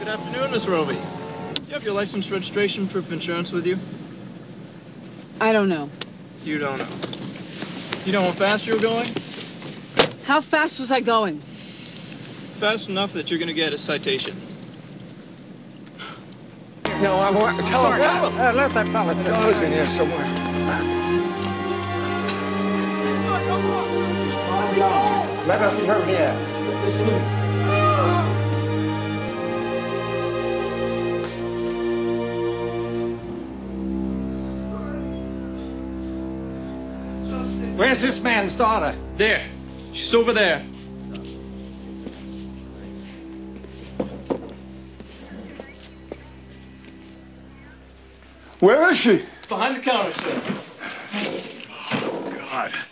afternoon, Miss Roby. You have your license, registration, proof of insurance with you? I don't know. You don't know. You know how fast you were going? How fast was I going? Fast enough that you're going to get a citation. No, I want to tell him. Let that fella. The daughter's in here somewhere. Just calm down. Just let us through here. Listen to me. Where's this man's daughter? There. She's over there. Where is she? Behind the counter, sir. Oh, God.